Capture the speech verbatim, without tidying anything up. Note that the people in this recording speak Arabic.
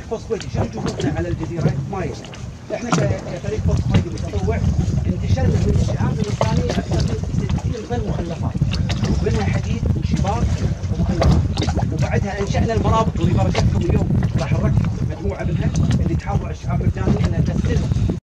فوس كويتي شنو جهودنا على الجزيره؟ ماي. احنا كفريق فوس كويتي متطوع انتشلنا من الشعاب الوطنيه اكثر من ستين طن مخلفات، منها حديد وشباك ومخلفات، وبعدها انشانا المرابط اللي برشتكم اليوم راح نركب مجموعه منها اللي تحافظ على الشعاب المرجانيه انها تسد